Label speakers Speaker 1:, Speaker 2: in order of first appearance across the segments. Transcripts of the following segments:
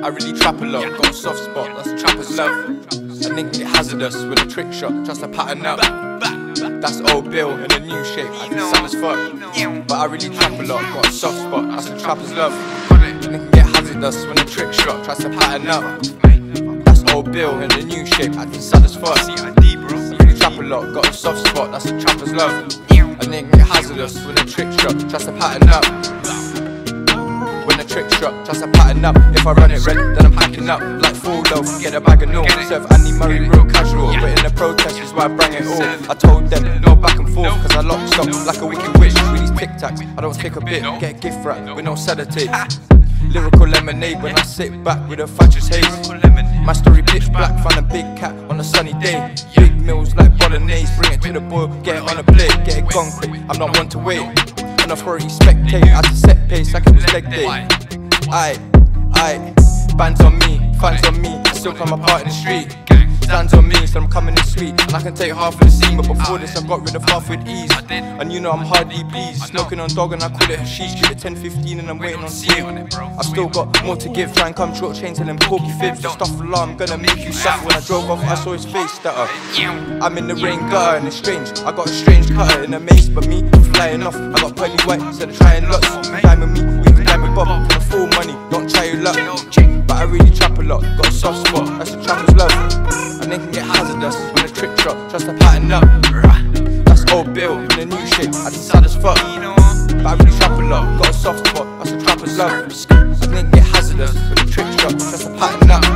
Speaker 1: I really trap a lot, got a soft spot, that's a trapper's love. A nigga get hazardous with a trick shot, just a pattern up. That's old Bill in a new shape, I can sad as fuck. But I really trap a lot, got a soft spot, that's a trapper's love. A nigga get hazardous with a trick shot, tries to pattern up. That's old Bill in a new shape, I can sad as fuck. I really trap a lot, got a soft spot, that's a trapper's love. A nigga get hazardous with a trick shot, tries to pattern up. When the trick shot, just a pattern up. If I run it red, then I'm packing up. Like full loaf, get a bag of norm. Serve Andy Murray real casual, but in the protest is where I bring it all. I told them, no back and forth, cause I lock stock like a wicked witch with these tic tacs. I don't take a bit, get a gift wrap with no sedative. Lyrical lemonade when I sit back with a fascist haze. My story pitch black, find a big cat on a sunny day. Big meals like bolognese, bring it to the boil, get it on a plate, get it gone quick, I'm not one to wait. An authority spectate, at a set pace like it was leg day. Aye, bands on me, fans on me, I still come apart in the street. Stands on me, so I'm coming in sweet, and I can take half of the scene. But before this I got rid of half with ease. And you know I'm hardly pleased, smoking on dog and I call it hashish. Give it 10-15 and I'm waiting on C. I've still got more to give, try and come short chain till them porky fibs. The stuff alarm, gonna make you suffer. When I drove off I saw his face stutter. I'm in the rain gutter and it's strange, I got a strange cutter in a maze. But me, flying off, I got pearly white instead of trying lots. Diamond me, we can diamond bob, for full money, don't try your luck. But I really trap a lot, got a soft spot, that's a trapper's love. And they can get hazardous with a trick shot, just a pattern up. That's old Bill in a new shape, I just sad as fuck. But I really trap a lot, got a soft spot, that's a trapper's love. And they can get hazardous with a trick shot, just a pattern up.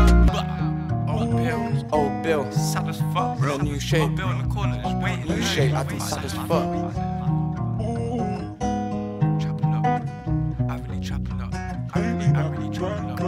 Speaker 1: Old Bill, sad as fuck, in a new shape. New shape, I think sad as fuck. Trap a lot, I really trap a lot. I really trap a lot.